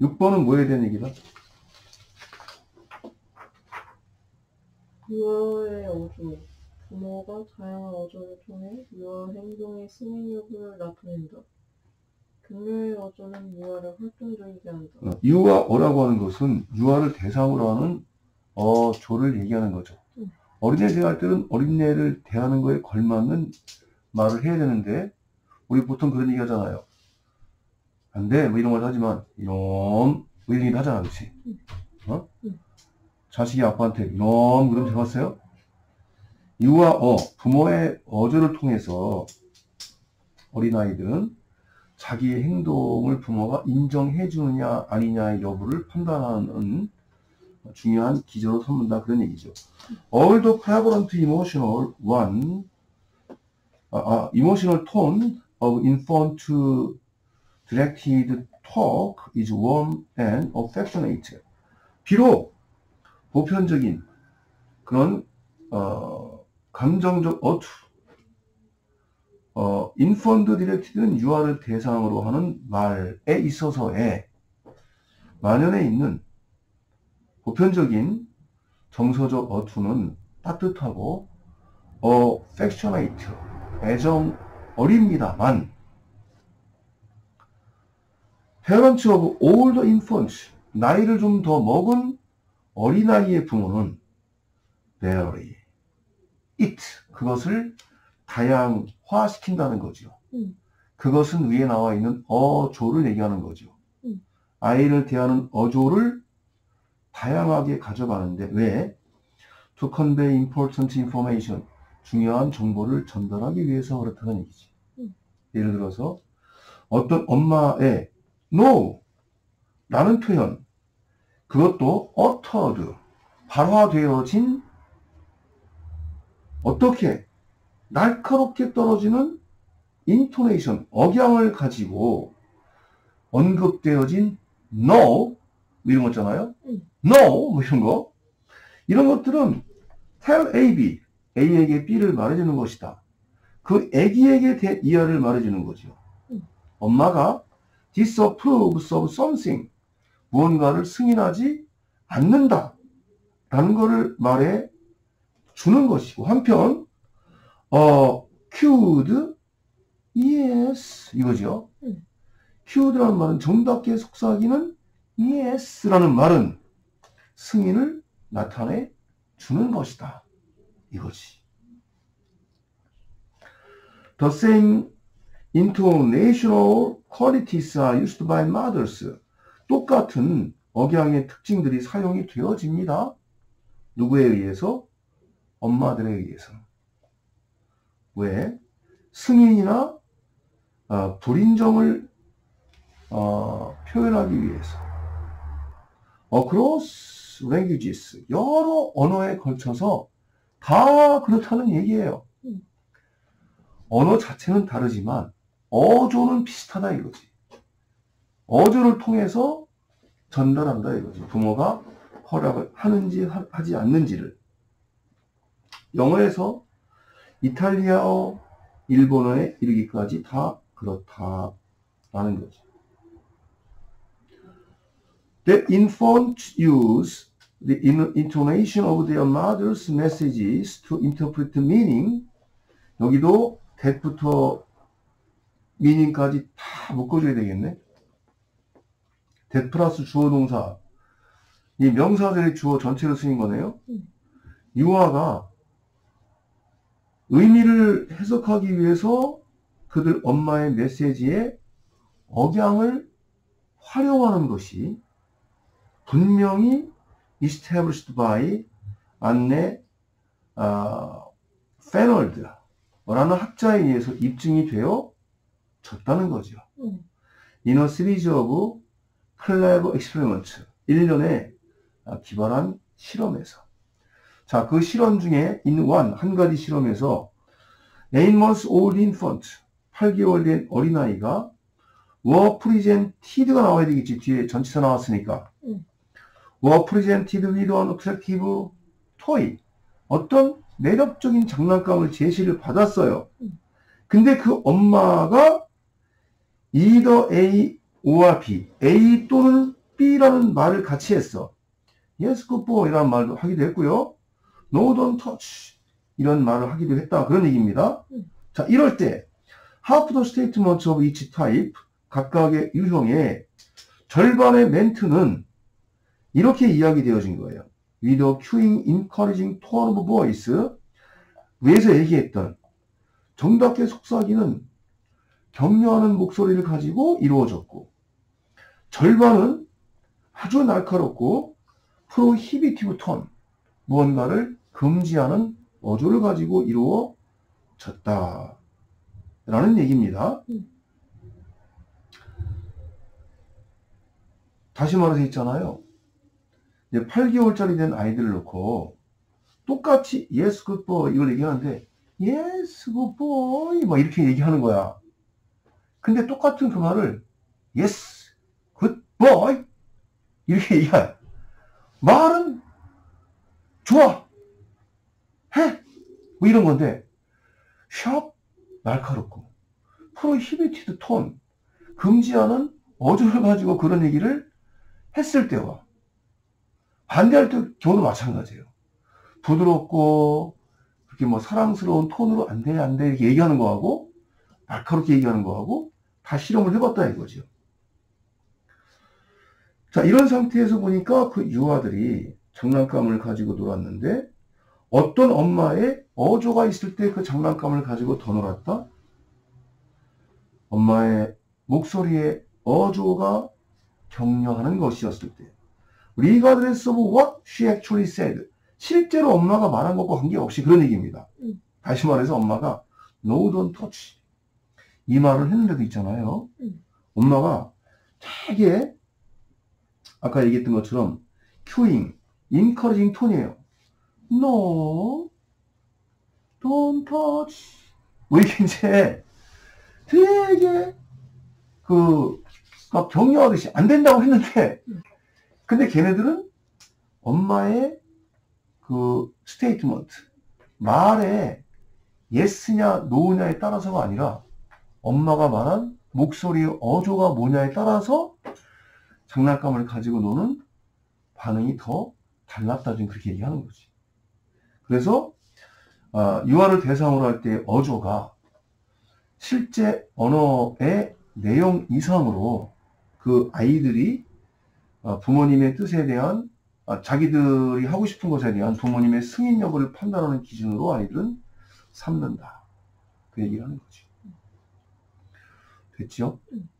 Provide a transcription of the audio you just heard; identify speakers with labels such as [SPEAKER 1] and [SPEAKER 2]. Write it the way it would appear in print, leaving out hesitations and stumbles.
[SPEAKER 1] 6번은 뭐에 대한 얘기다?
[SPEAKER 2] 유아의 어조. 부모가 다양한 어조를 통해 유아 행동의 승인 여부를 나타낸다. 금요의 어조는 유아를 활동적이게 한다.
[SPEAKER 1] 유아어라고 하는 것은 유아를 대상으로 하는 어조를 얘기하는 거죠. 어린애 대할 때는 어린애를 대하는 거에 걸맞는 말을 해야 되는데 우리 보통 그런 얘기 하잖아요. 안 돼, 뭐 이런 걸 하지만 이놈 뭐 이런 얘기 하잖아, 그렇지? 자식이 아빠한테 이놈 그럼 들어봤어요? 유아어, 부모의 어조를 통해서 어린아이들은 자기의 행동을 부모가 인정해 주느냐 아니냐의 여부를 판단하는 중요한 기저로 삼는다, 그런 얘기죠. All the prevalent emotional tone of infant directed talk is warm and affectionate. 비록 보편적인 그런 감정적 어투, infant directed는 유아를 대상으로 하는 말에 있어서의 만연해 있는 보편적인 정서적 어투는 따뜻하고 affectionate, 애정 어립니다만 parents of older infants, 나이를 좀 더 먹은 어린아이의 부모는 vary it, 그것을 다양화시킨다는 거죠. 그것은 위에 나와 있는 어조를 얘기하는 거죠. 아이를 대하는 어조를 다양하게 가져가는데 왜? To convey important information, 중요한 정보를 전달하기 위해서 그렇다는 얘기지. 예를 들어서 어떤 엄마의 no 라는 표현, 그것도 uttered, 발화되어진 어떻게 날카롭게 떨어지는 intonation, 억양을 가지고 언급되어진 no 이런 거 있잖아요. no 뭐 이런 거, 이런 것들은 tell A, A에게 B를 말해주는 것이다. 그 애기에게 이하를 말해주는 거죠. 엄마가 disapproves of something, 무언가를 승인하지 않는다 라는 것을 말해 주는 것이고, 한편 could, yes 이거죠. could라는 말은 정답게 속삭이는 yes라는 말은 승인을 나타내 주는 것이다, 이거지. The same intonational qualities are used by mothers. 똑같은 억양의 특징들이 사용이 되어집니다. 누구에 의해서? 엄마들에 의해서. 왜? 승인이나 불인정을 표현하기 위해서. Across languages, 여러 언어에 걸쳐서 다 그렇다는 얘기예요. 언어 자체는 다르지만 어조는 비슷하다 이거지. 어조를 통해서 전달한다 이거지. 부모가 허락을 하는지 하지 않는지를. 영어에서 이탈리아어, 일본어에 이르기까지 다 그렇다라는 거죠. The infants use the intonation of their mother's messages to interpret the meaning. 여기도 that부터 meaning까지 다 묶어줘야 되겠네. that 플러스 주어 동사, 이 명사들의 주어 전체를 쓰인 거네요. 유아가 의미를 해석하기 위해서 그들 엄마의 메시지에 억양을 활용하는 것이 분명히 established by 안네 페널드라는 학자에 의해서 입증이 되어졌다는 거죠. In a series of clever experiments, 1년에 기발한 실험에서. 자, 그 실험 중에 in one, 한 가지 실험에서 8 months old infant, 8개월 된 어린아이가 were presented가 나와야 되겠지. 뒤에 전치사 나왔으니까. were presented with an attractive toy. 어떤 매력적인 장난감을 제시를 받았어요. 근데 그 엄마가 either A or B, A 또는 touch라는 말을 같이 했어. yes, good boy 이라는 말도 하기도 했고요. no, don't touch 이런 말을 하기도 했다. 그런 얘기입니다. 자, 이럴 때 half the statements of each type 각각의 유형의 절반의 멘트는 이렇게 이야기되어진 거예요. with a cueing, encouraging tone of voice 위에서 얘기했던 정답게 속삭이는 격려하는 목소리를 가지고 이루어졌고 절반은 아주 날카롭고 prohibitive tone 무언가를 금지하는 어조를 가지고 이루어졌다 라는 얘기입니다. 다시 말해서 있잖아요. 이제 8개월짜리 된 아이들을 놓고 똑같이 yes, good boy 이걸 얘기하는데 yes, good boy 막 이렇게 얘기하는 거야. 근데 똑같은 그 말을 yes, good boy 이렇게 얘기해. 말은 좋아, 해, 뭐 이런 건데 sharp, 날카롭고 prohibited tone, 금지하는 어조를 가지고 그런 얘기를 했을 때와 반대할 때 경우도 마찬가지예요. 부드럽고 그렇게 뭐 사랑스러운 톤으로 안 돼, 안 돼 이렇게 얘기하는 거하고 날카롭게 얘기하는 거하고 다 실험을 해봤다 이거죠. 자, 이런 상태에서 보니까 그 유아들이 장난감을 가지고 놀았는데 어떤 엄마의 어조가 있을 때 그 장난감을 가지고 더 놀았다? 엄마의 목소리의 어조가 격려하는 것이었을 때 regardless of what she actually said 실제로 엄마가 말한 것과 관계없이 그런 얘기입니다. 다시 말해서 엄마가 no, don't touch 이 말을 했는데도 있잖아요. 엄마가 되게 아까 얘기했던 것처럼 cueing, encouraging 톤이에요. No, don't touch 뭐 이렇게 이제 되게 막 격려하듯이 안 된다고 했는데 근데 걔네들은 엄마의 그 스테이트먼트 말에 yes냐 no냐에 따라서가 아니라 엄마가 말한 목소리의 어조가 뭐냐에 따라서 장난감을 가지고 노는 반응이 더 달랐다 지금 그렇게 얘기하는 거지. 그래서 유아를 대상으로 할 때 어조가 실제 언어의 내용 이상으로 그 아이들이 부모님의 뜻에 대한 자기들이 하고 싶은 것에 대한 부모님의 승인 여부를 판단하는 기준으로 아이들은 삼는다. 그 얘기를 하는 거지. 됐죠?